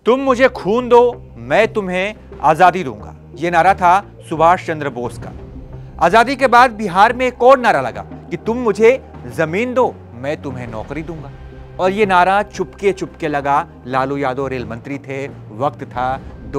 तुम मुझे खून दो, मैं तुम्हें आजादी दूंगा, ये नारा था सुभाष चंद्र बोस का। आजादी के बाद बिहार में एक और नारा लगा कि तुम मुझे जमीन दो, मैं तुम्हें नौकरी दूंगा। और ये नारा चुपके चुपके लगा। लालू यादव रेल मंत्री थे, वक्त था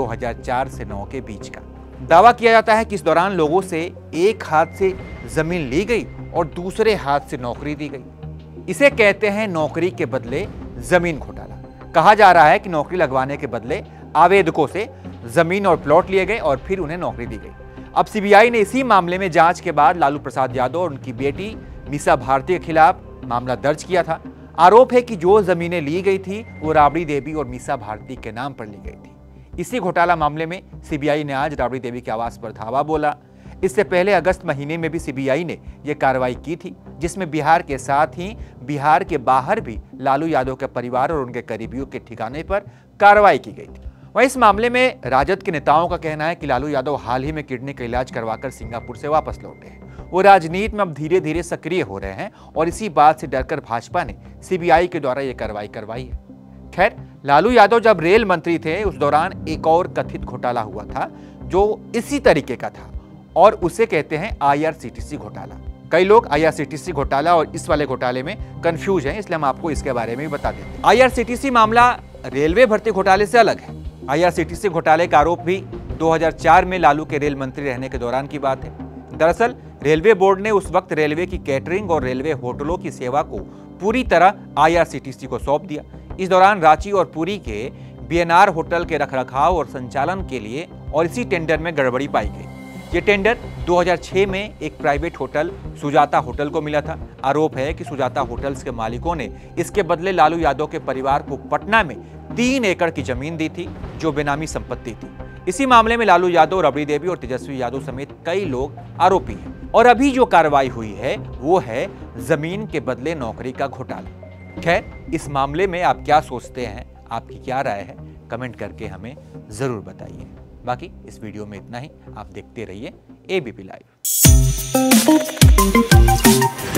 2004 से 9 के बीच का। दावा किया जाता है कि इस दौरान लोगों से एक हाथ से जमीन ली गई और दूसरे हाथ से नौकरी दी गई। इसे कहते हैं नौकरी के बदले जमीन घोटाला। कहा जा रहा है कि नौकरी लगवाने के बदले आवेदकों से जमीन और प्लॉट लिए गए और फिर उन्हें नौकरी दी गई। अब सीबीआई ने इसी मामले में जांच के बाद लालू प्रसाद यादव और उनकी बेटी मीसा भारती के खिलाफ मामला दर्ज किया था। आरोप है कि जो जमीनें ली गई थी वो राबड़ी देवी और मीसा भारती के नाम पर ली गई थी। इसी घोटाला मामले में सीबीआई ने आज राबड़ी देवी के आवास पर धावा बोला। इससे पहले अगस्त महीने में भी सीबीआई ने यह कार्रवाई की थी, जिसमें बिहार के साथ ही बिहार के बाहर भी लालू यादव के परिवार और उनके करीबियों के ठिकाने पर कार्रवाई की गई थी। वहीं इस मामले में राजद के नेताओं का कहना है कि लालू यादव हाल ही में किडनी का इलाज करवाकर सिंगापुर से वापस लौटे हैं। वो राजनीति में अब धीरे धीरे सक्रिय हो रहे हैं और इसी बात से डरकर भाजपा ने सीबीआई के द्वारा यह कार्रवाई करवाई है। खैर, लालू यादव जब रेल मंत्री थे उस दौरान एक और कथित घोटाला हुआ था जो इसी तरीके का था और उसे कहते हैं आईआरसीटीसी घोटाला। कई लोग आईआरसीटीसी घोटाला और इस वाले घोटाले में कंफ्यूज हैं, इसलिए हम आपको इसके बारे में भी बता देते हैं। आईआरसीटीसी मामला रेलवे भर्ती घोटाले से अलग है। आईआरसीटीसी घोटाले का आरोप भी 2004 में लालू के रेल मंत्री रहने के दौरान की बात है। दरअसल रेलवे बोर्ड ने उस वक्त रेलवे की कैटरिंग और रेलवे होटलों की सेवा को पूरी तरह आईआरसीटीसी को सौंप दिया। इस दौरान रांची और पुरी के बीएनआर होटल के रखरखाव और संचालन के लिए और इसी टेंडर में गड़बड़ी पाई गई। ये टेंडर 2006 में एक प्राइवेट होटल सुजाता होटल को मिला था। आरोप है कि सुजाता होटल्स के मालिकों ने इसके बदले लालू यादव के परिवार को पटना में 3 एकड़ की जमीन दी थी जो बेनामी संपत्ति थी। इसी मामले में लालू यादव, राबड़ी देवी और तेजस्वी यादव समेत कई लोग आरोपी हैं। और अभी जो कार्रवाई हुई है वो है जमीन के बदले नौकरी का घोटाला। खैर, इस मामले में आप क्या सोचते हैं, आपकी क्या राय है, कमेंट करके हमें जरूर बताइए। बाकी इस वीडियो में इतना ही। आप देखते रहिए एबीपी लाइव।